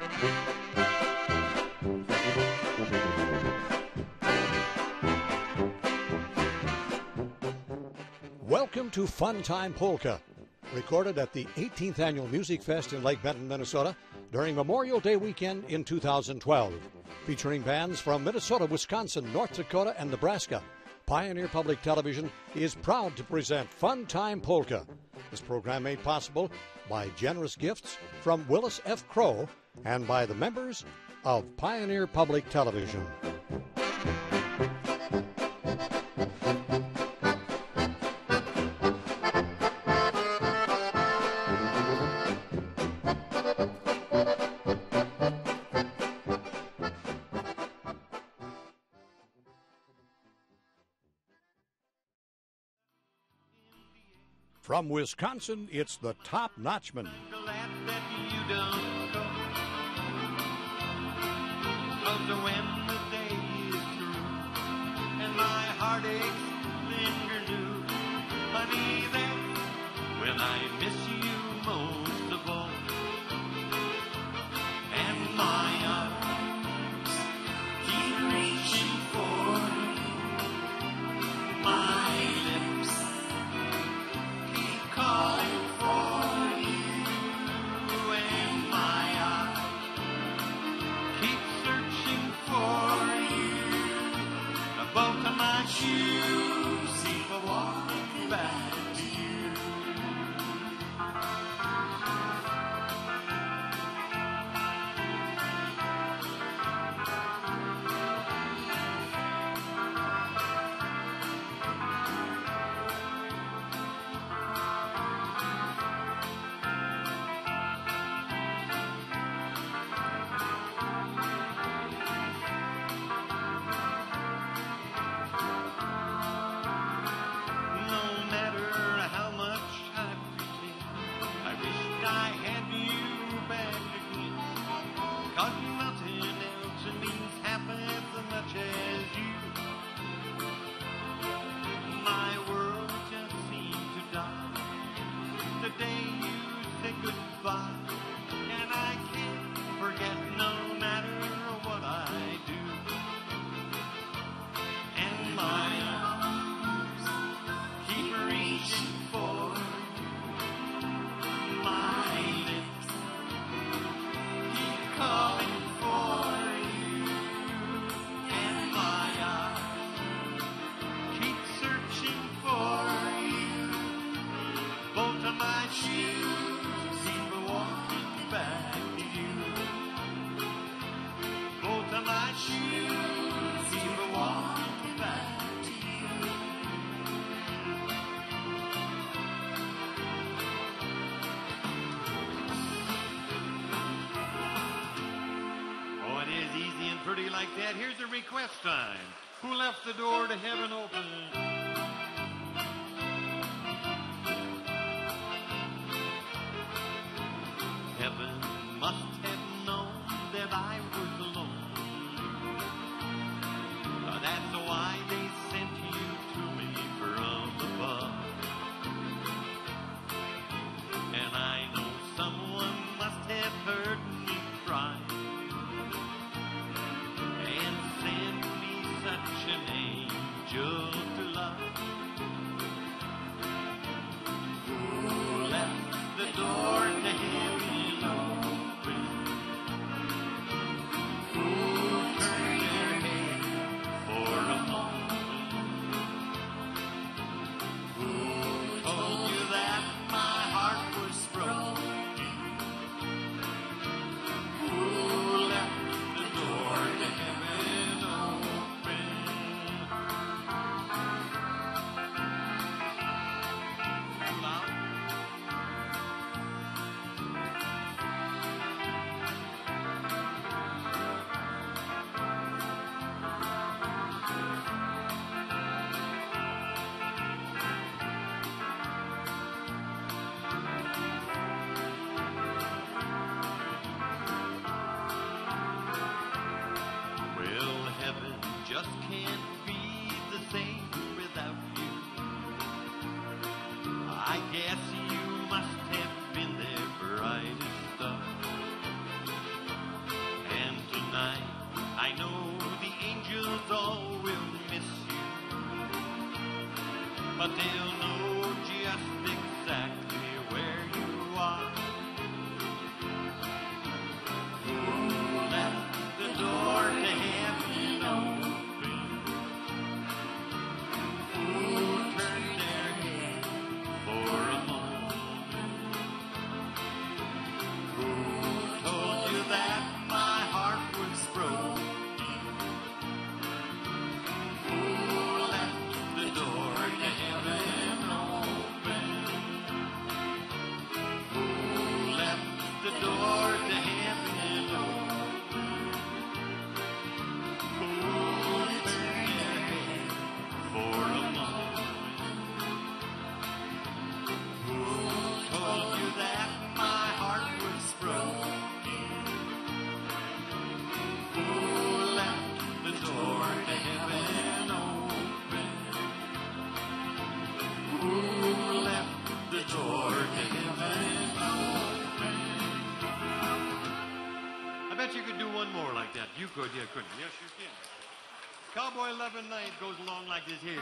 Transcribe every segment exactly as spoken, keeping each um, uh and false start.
Welcome to Funtime Polka, recorded at the eighteenth Annual Music Fest in Lake Benton, Minnesota, during Memorial Day weekend in two thousand twelve. Featuring bands from Minnesota, Wisconsin, North Dakota, and Nebraska, Pioneer Public Television is proud to present Funtime Polka. This program made possible by generous gifts from Willis F. Crow and by the members of Pioneer Public Television. From Wisconsin, it's the Top Notchmen. Glad that you don't go. 'Cause when the day is through and my heartaches linger new, honey, that's when I miss you most of all. And my arms keep reaching for you. My lips calling for you, and my eyes keep searching for you. Both of my shoes seem to walk back to you. Like that, here's a request time. Who left the door to heaven open? Heaven must have known that I was alone. Uh, that's why they sent you to me from above. And I know someone must have heard me cry and send me such an angel to love. Who left the door to heaven open? Who but they'll know just exactly where you are. Who left the door to heaven open? Who turned their head for a moment? Who told you that my heart was broken? Who left the door to heaven open? Who left the door to heaven open? Who turned their head for a moment? Who told you that my heart was broken? Who left the door to heaven open? Who left the door to heaven open? I bet you could do one more like that. You could, yeah, couldn't you? Yes, you can. Cowboy Lovin' Night goes along like this here.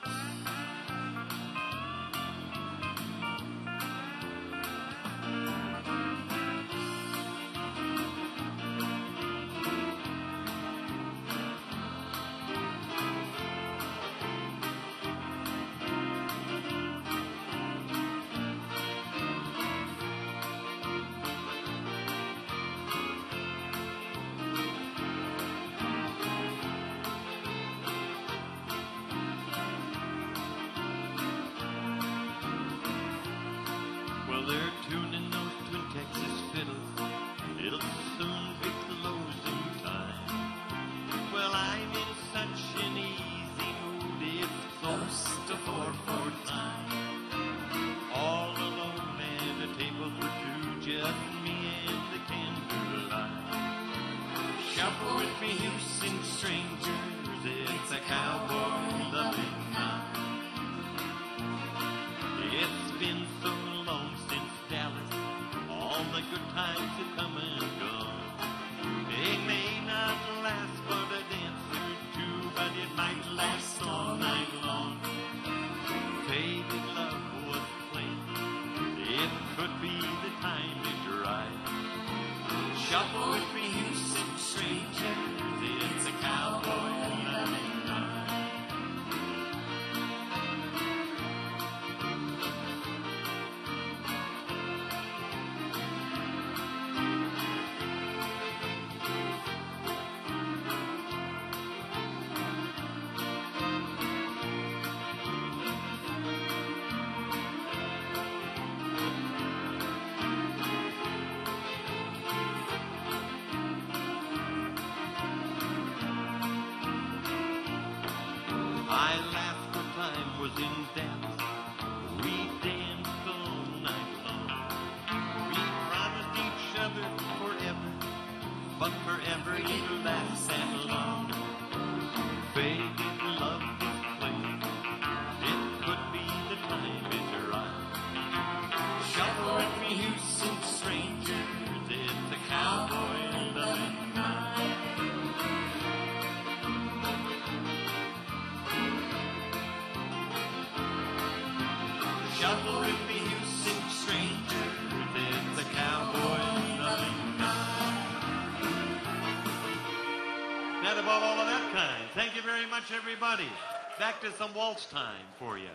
Well, they're tuning those twin Texas fiddles. It'll soon be closing time. Well, I'm in such an easy mood. It's close to four four time. All alone at a table for two, just me and the candlelight. Shuffle with me, you sing strangers. It's a cowboy loving night. It's been so long since Dallas, all the good times have come and gone. They may not last but a dance or two, but it might last all night long. Faded love was playing, it could be the time is right. Shuffle with me, you some strangers, it's a cowboy loving night. I laughed when time was in Dallas. We danced all night long. We promised each other forever, but forever it lasts that long. Faded love is playing, it could be the time is right. Shuffle with me, Houston strangers, it's a cowboy loving night. Shuffle with me, Houston strangers, it's a cowboy loving night. Now, above all of that kind, thank you very much, everybody. Back to some waltz time for you.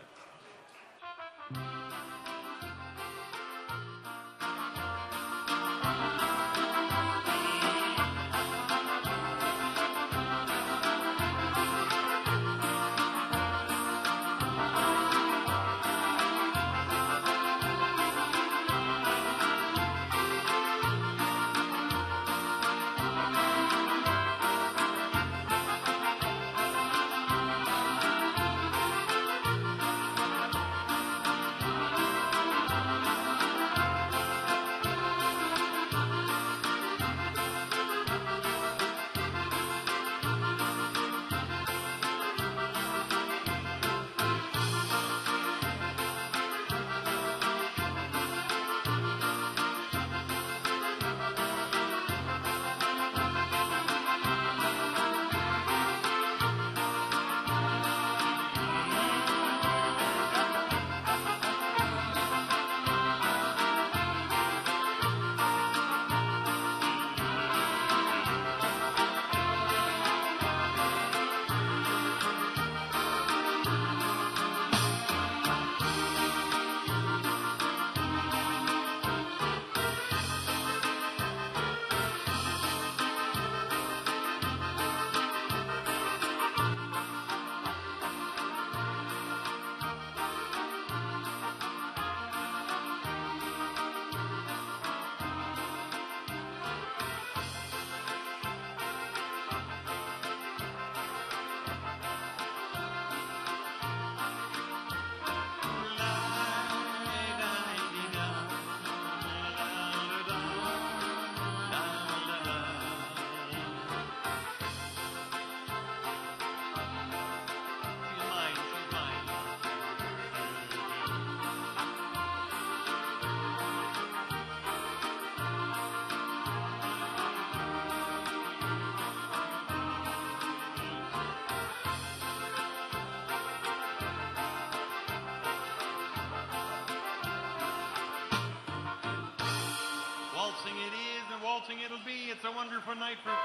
it'll be. It's a wonderful night for...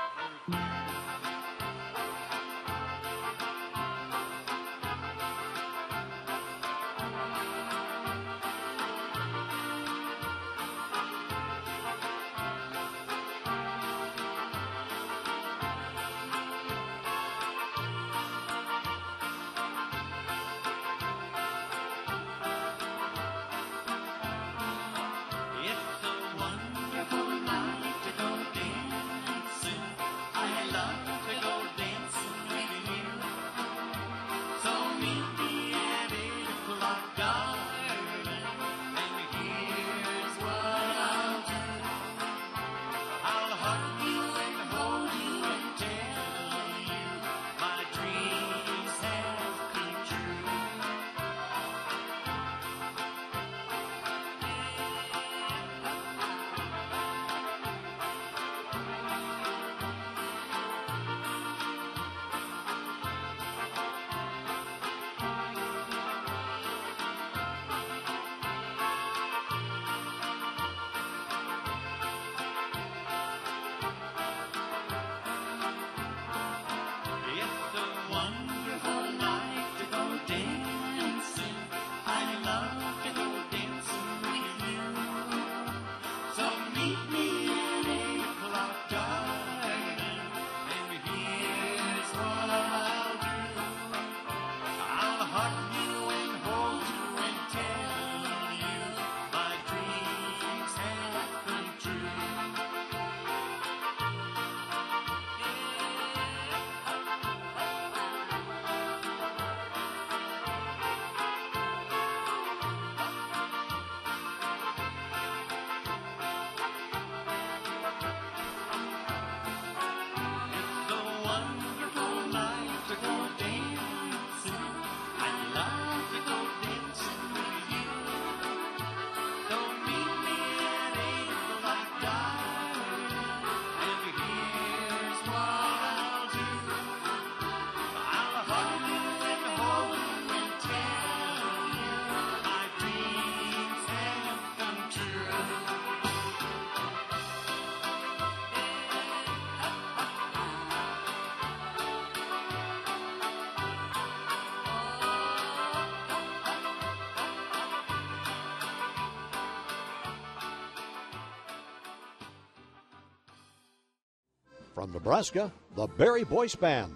From Nebraska, the Barry Boyce Band.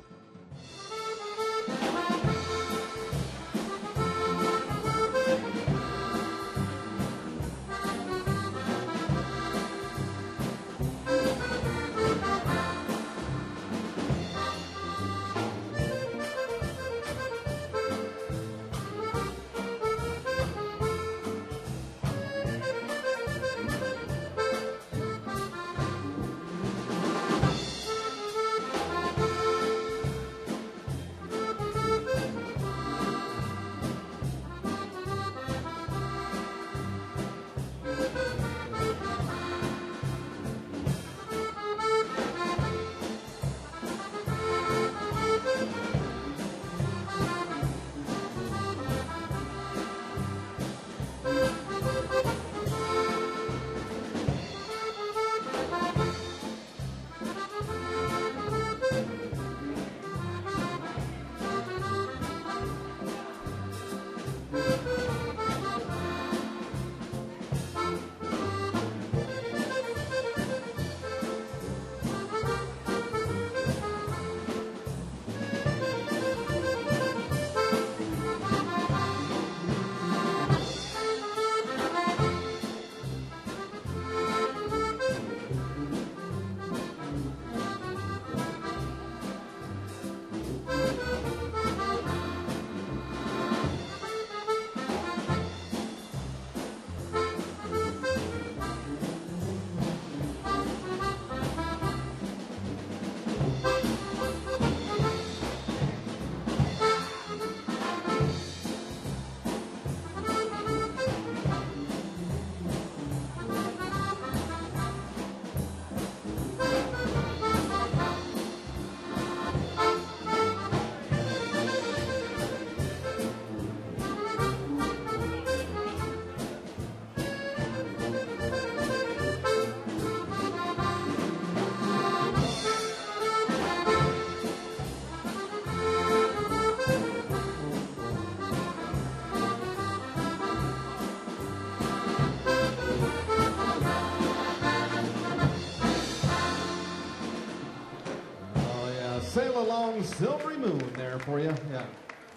Sail Along Silvery Moon there for you. Yeah.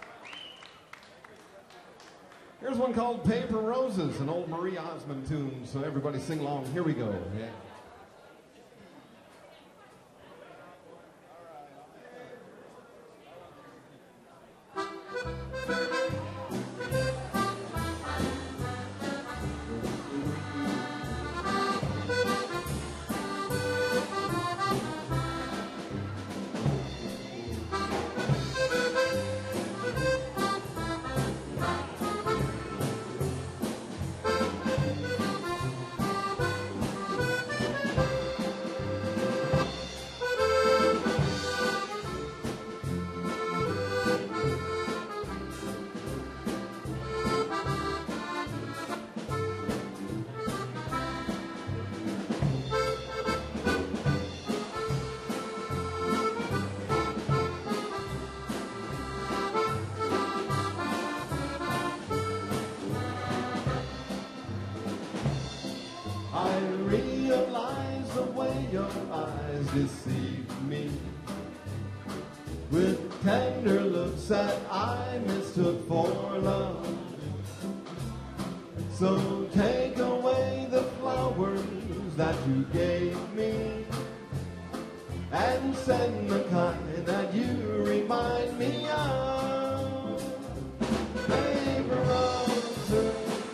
Here's one called Paper Roses, an old Marie Osmond tune, so everybody sing along. Here we go. Yeah. Deceive me with tender looks that I mistook for love. So take away the flowers that you gave me and send the kind that you remind me of. Paper roses,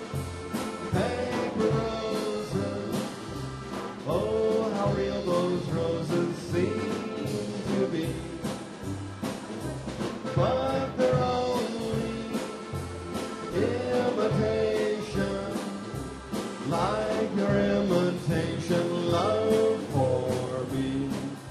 paper roses, oh how real those roses seem to be, but they're only imitation, like your imitation love for me.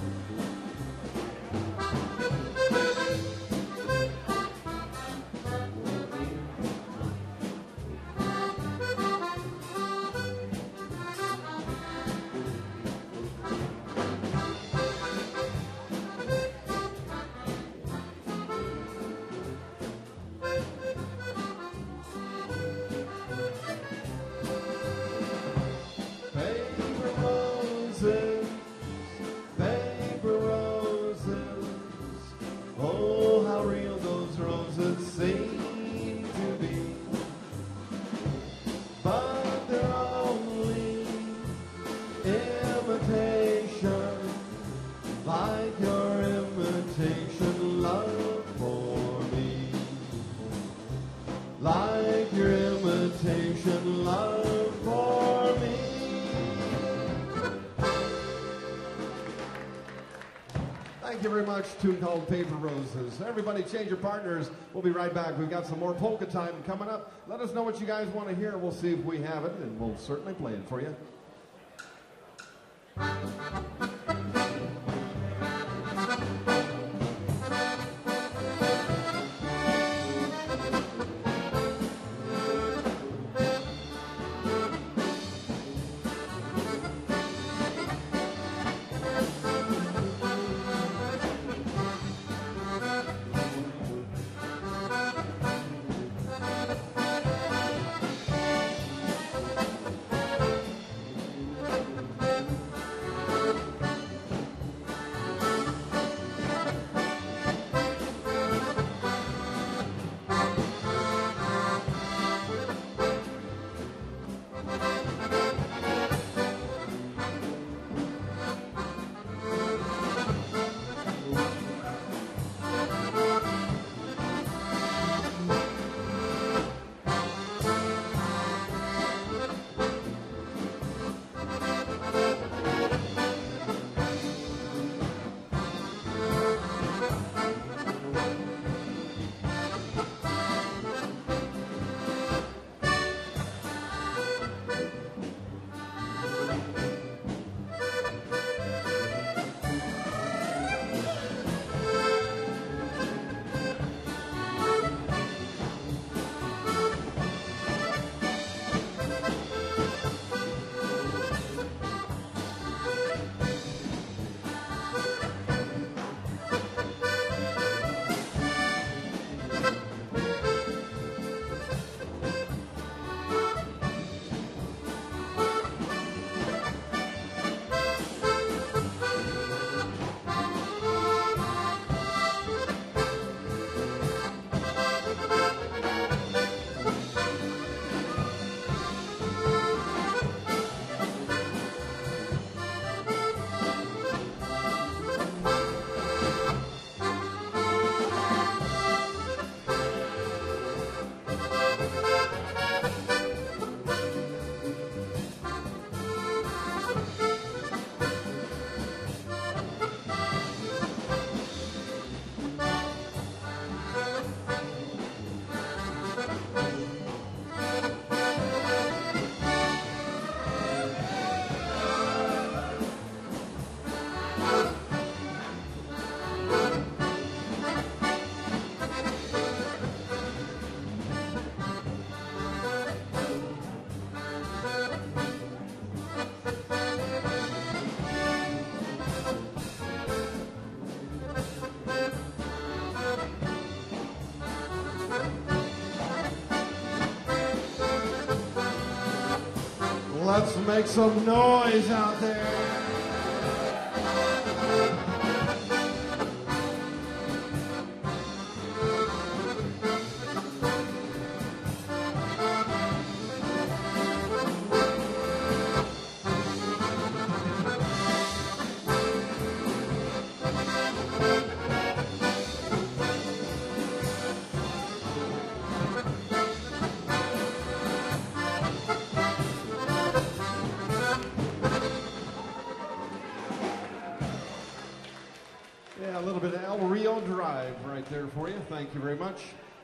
Thank you very much. Tune called Paper Roses. Everybody change your partners. We'll be right back. We've got some more polka time coming up. Let us know what you guys want to hear. We'll see if we have it, and we'll certainly play it for you. make some noise out there. Yeah, a little bit of El Rio Drive right there for you. Thank you very much.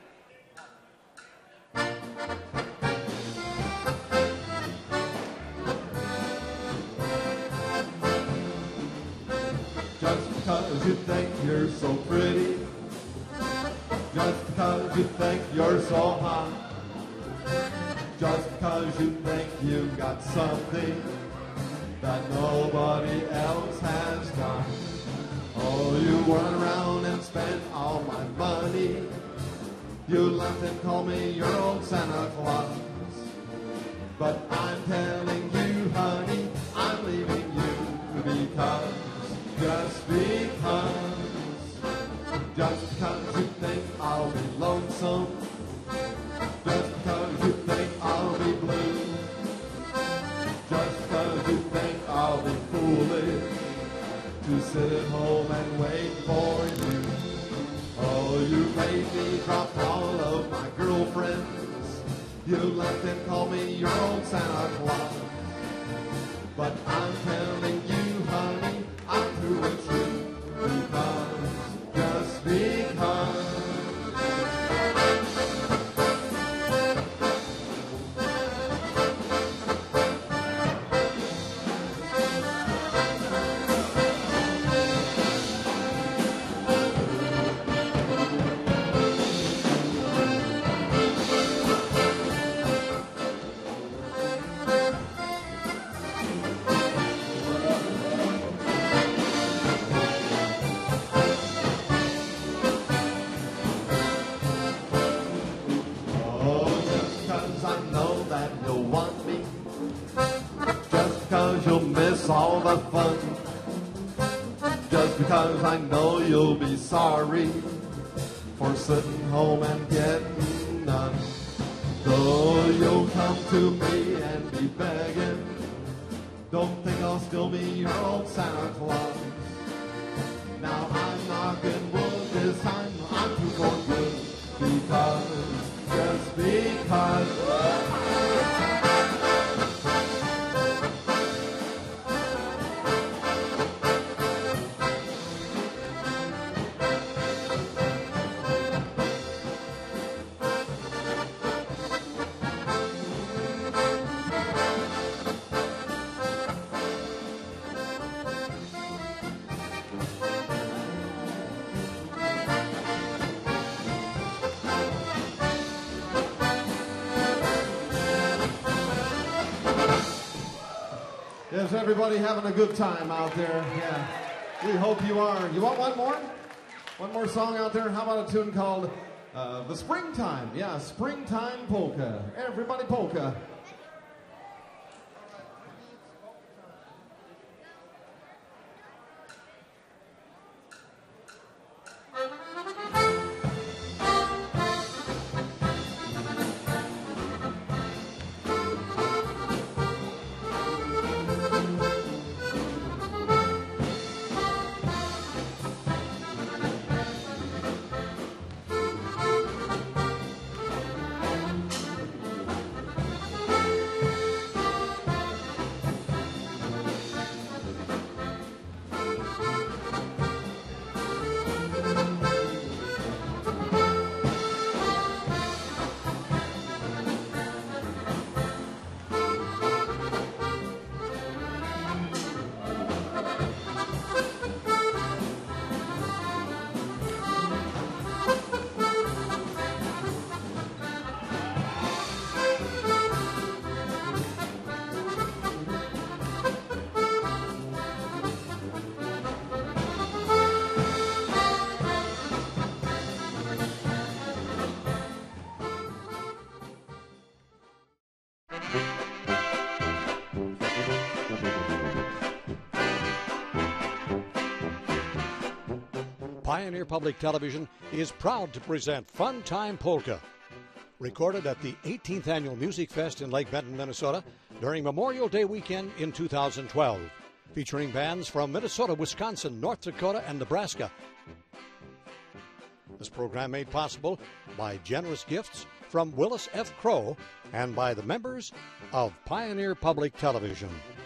Just because you think you're so pretty, just because you think you're so hot, just because you think you've got something that nobody else has got. Oh, you run around and spend all my money. You laugh and call me your old Santa Claus. But I'm telling you, honey, I'm leaving you because, just because, just because you think I'll be lonesome, just because you think I'll be blue, just because you think I'll be foolish to sit at home and wait for you. Oh, you made me drop all of my girlfriends. You left and called me your old Santa Claus. But I'm telling you, honey, I'm through with you because, just because. All the fun, just because I know you'll be sorry for sitting home and getting none. Though you'll come to me and be begging, don't think I'll still be your old Santa Claus. Now I'm knocking wood this time, I'm too for good because, just because. Is everybody having a good time out there? Yeah, we hope you are. You want one more? One more song out there? How about a tune called uh, The Springtime? Yeah, Springtime Polka. Everybody polka. Pioneer Public Television is proud to present Funtime Polka, recorded at the eighteenth Annual Music Fest in Lake Benton, Minnesota, during Memorial Day weekend in two thousand twelve, featuring bands from Minnesota, Wisconsin, North Dakota, and Nebraska. This program made possible by generous gifts from Willis F. Crow and by the members of Pioneer Public Television.